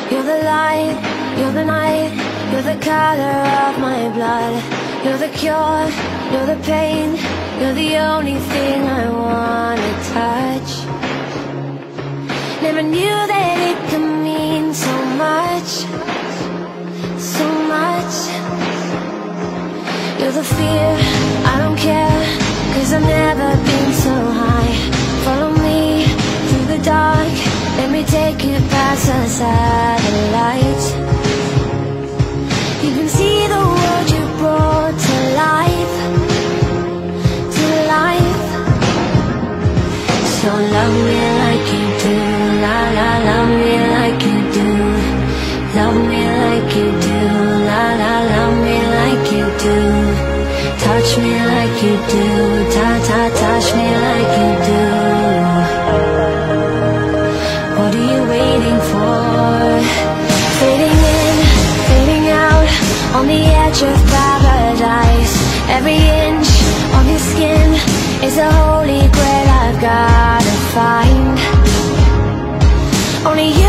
You're the light, you're the night, you're the color of my blood. You're the cure, you're the pain, you're the only thing I wanna touch. Never knew that it could mean so much, so much. You're the fear, I don't care, 'cause I've never been so high. Follow me through the dark, let me take you past the satellites. You can see the world you brought to life, to life. So love me like you do, la la, love me like you do. Love me like you do, la la, love me like you do. Touch me like you do, ta ta, touch me like you do. What are you waiting for? Fading in, fading out, on the edge of paradise. Every inch of your skin is a holy grail I've gotta find. Only you